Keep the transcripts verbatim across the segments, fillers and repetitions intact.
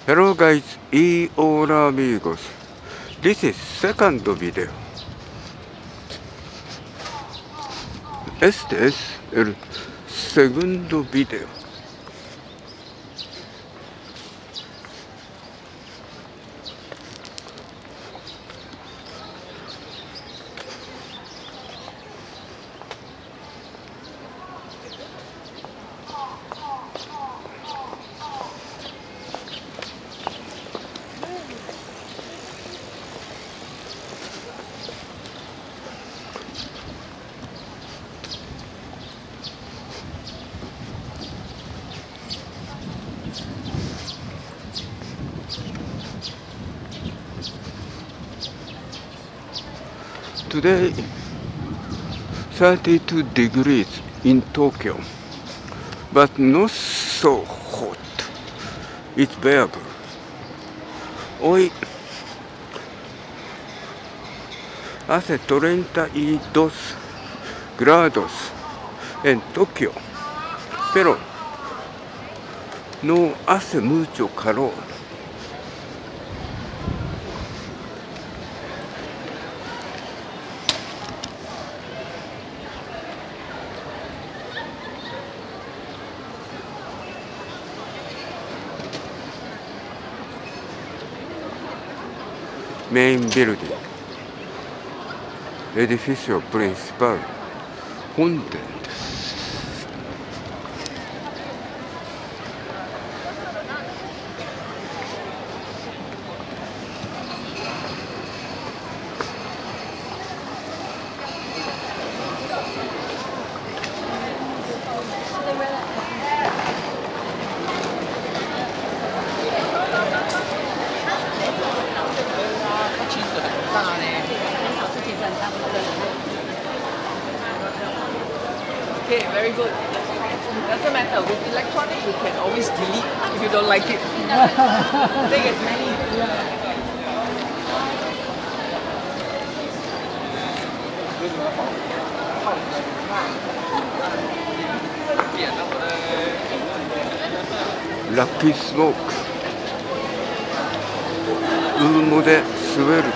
Hello guys, y hola amigos. This is second video. Este es el segundo video. Today, thirty-two degrees in Tokyo, but not so hot. It's bearable. Hoy hace treinta y dos grados en Tokio, pero no hace mucho calor. Main building, edificio principal, Honten. Okay, very good. Doesn't matter. With electronic, you can always delete if you don't like it. Take as many. Lucky smoke. ウーモでスウェルテ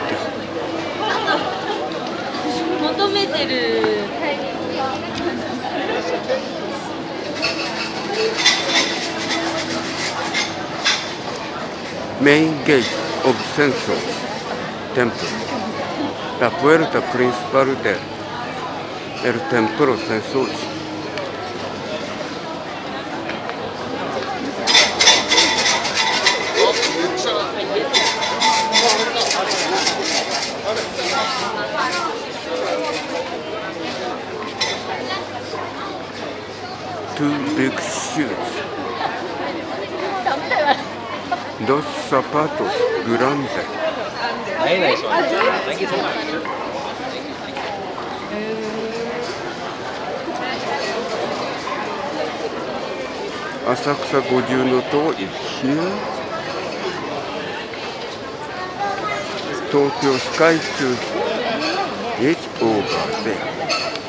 求めてるタイミングが Main gate of Censo Temple. La puerta principal de el templo Sensoji. Two big shoes. Dos zapatos grandes. Very nice one. Thank you so much. 浅草五重の塔 is here. 東京スカイツリー is over there.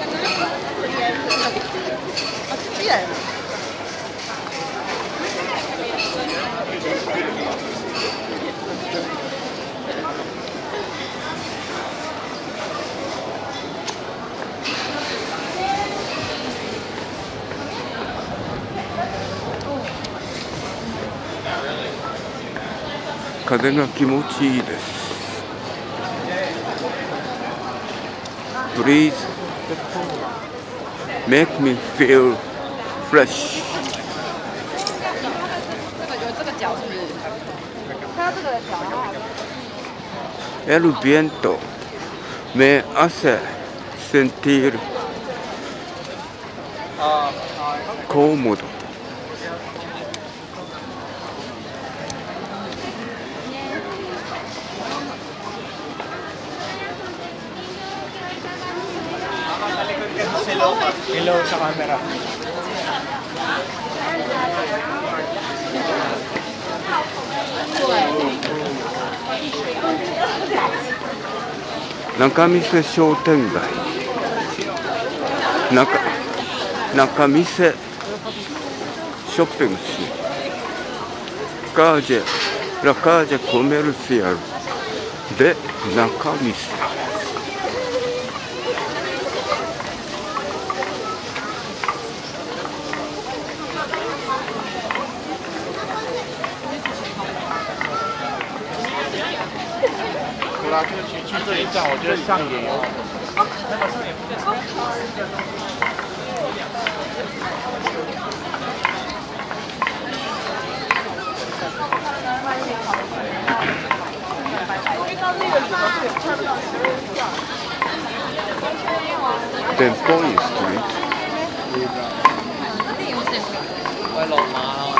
風が気持ちいいです。Please make me feel fresh. 这个脚是不是？它要这个的脚啊。 El viento me hace sentir cómodo. ，hello hello sa camera. 中見世商店街、中中見世ショッピングしガージェ La calle comercial de Nakamice. 啦，就去去这一站，我觉得上野有。 店舗いいですね。 喂，落馬啦！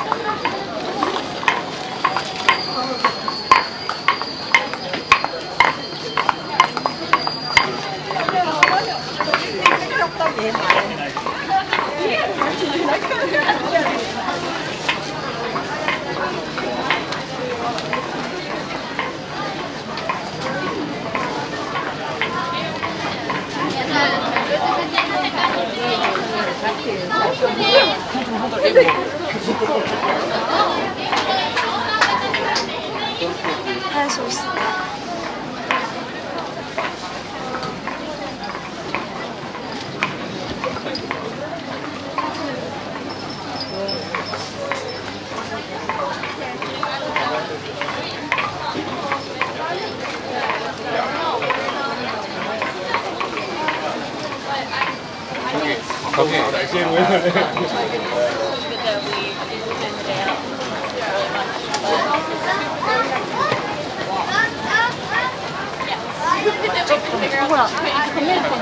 太熟悉了。ほら、止めると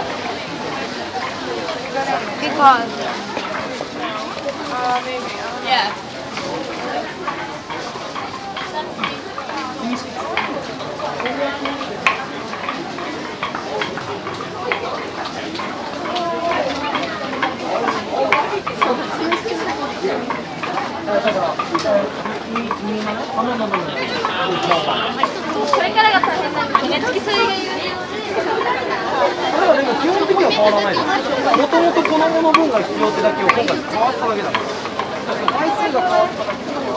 Because Uh, maybe. Yeah. これからが大変なんですね。付き添いが有料で。 これはでも基本的には変わらないです。もともとこのもの分が必要ってだけを今回変わっただけだから。回数が変わっただけだから。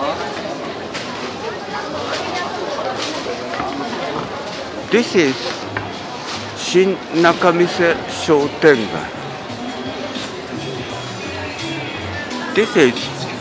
This is 新仲見世商店街。This is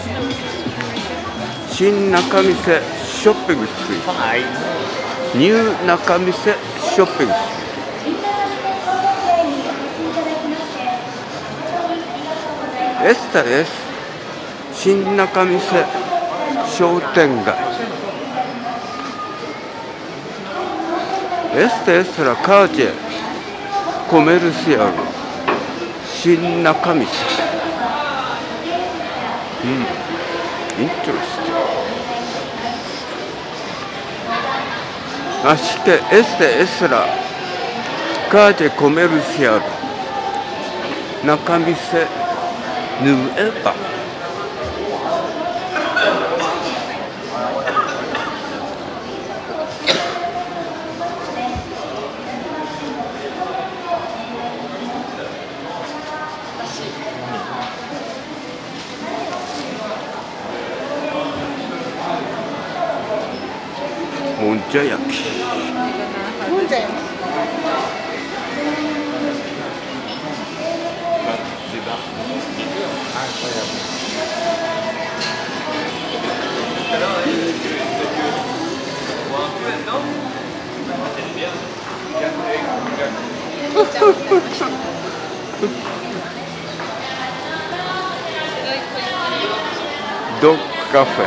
新仲見世ショッピングストリート。ニュー仲見世ショッピングストリート。Esta es 新仲見世商店街。Esta es la calle comercial 新仲見世。うん、interesting。Así que este es la calle comercial 仲見世Nueva。もんじゃ焼き。 もんじゃ焼き。 ドッグカフェ。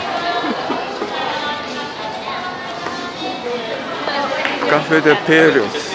カフェでペーリョス。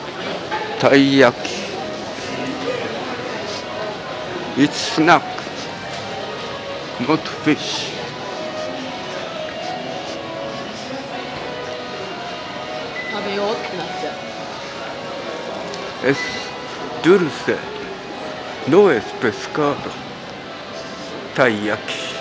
たい焼き。It's snack not fish. Es dulce, no es pescado. Taiyaki.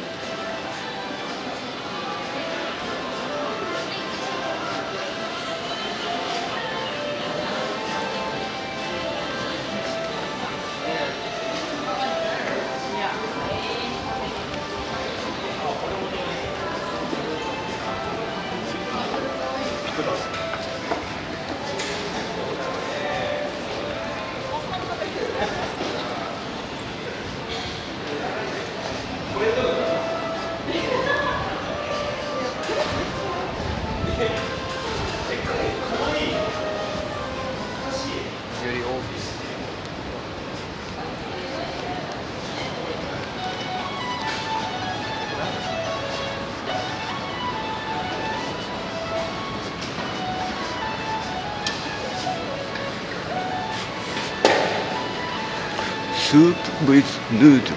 Soup with noodle.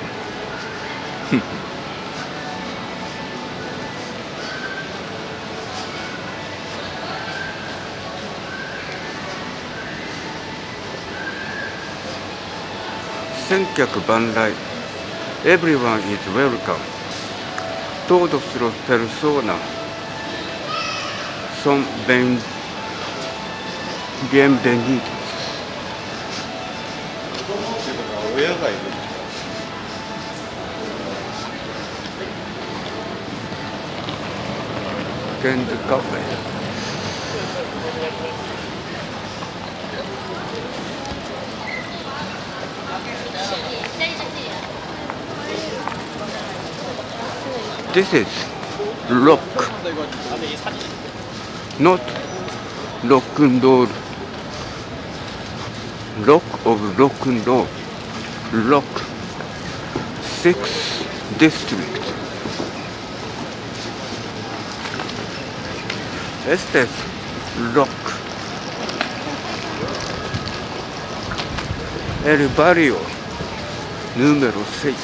千客万来。Everyone is welcome. Todos los personas son bien, bienvenidos. 親がいる。 ケンズカフェ。This is rock, not rock and roll. Rock of rock and roll. Rock. Six district. Este es rock. El barrio número seis.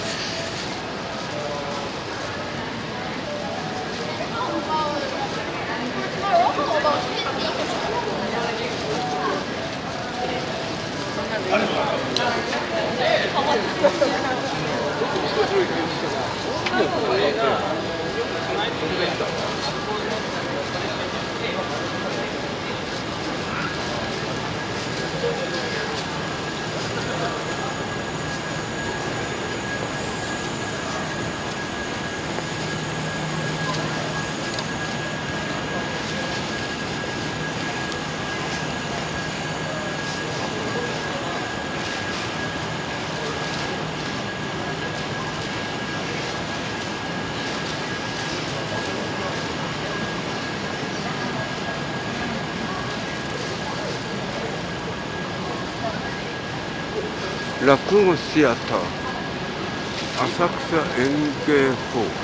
落語シアター浅草演芸ホー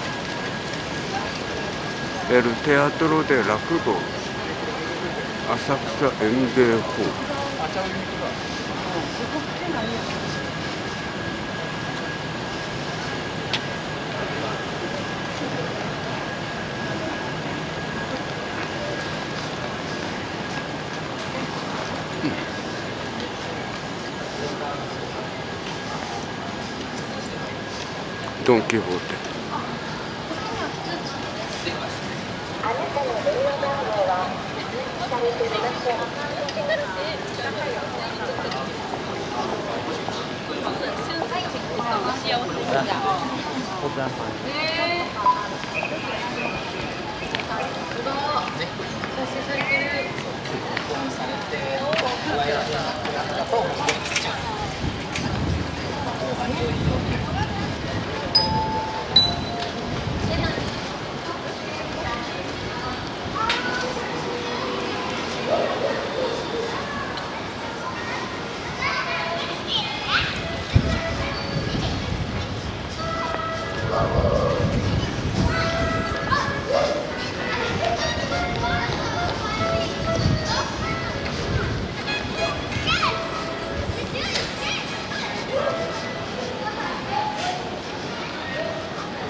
ルエルテアトロで落語浅草演芸ホールドン・キホーテ。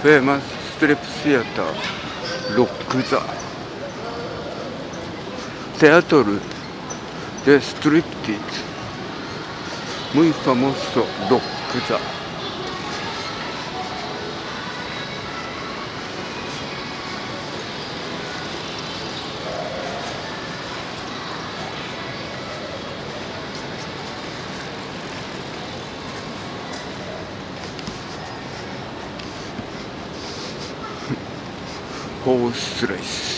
famous strip theater Rock-The Teatro de Striptease, muy famoso Rock-The. Horse race.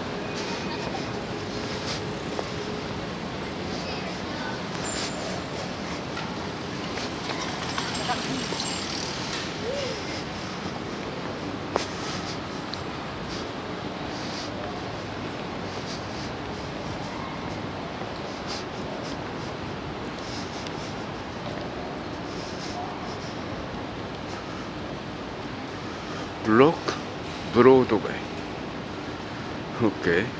Rock Broadway. Okay.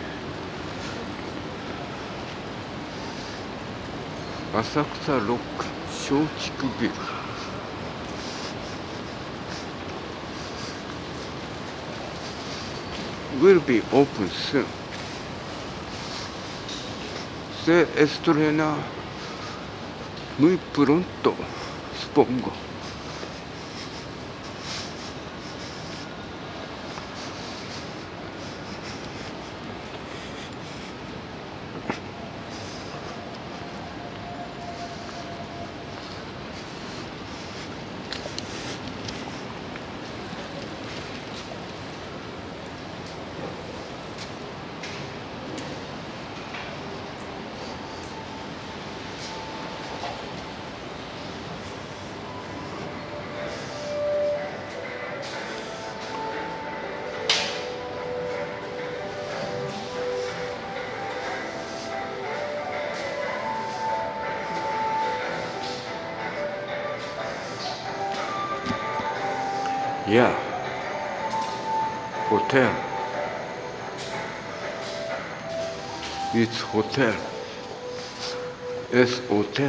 浅草ロック松竹ビル。will be open soon. Se estrena muy pronto, supongo. Yeah, hotel. It's hotel. It's hotel.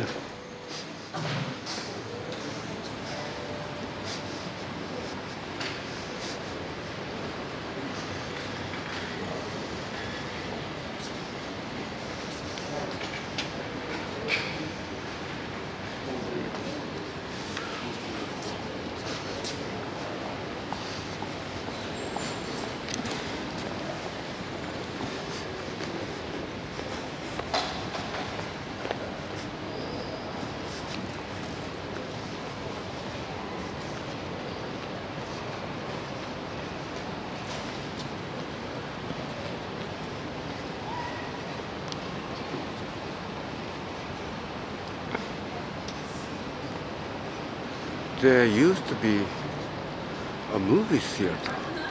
There used to be a movie theater.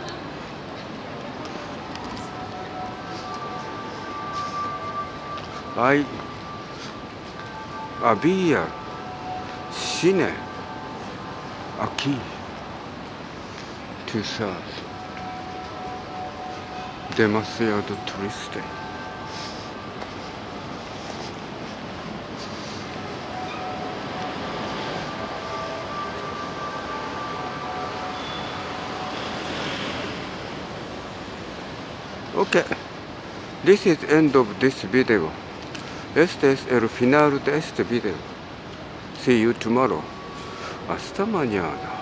I había cine aquí, quizás demasiado triste. Okay, this is end of this video. Este es el final de este video. See you tomorrow. Hasta mañana.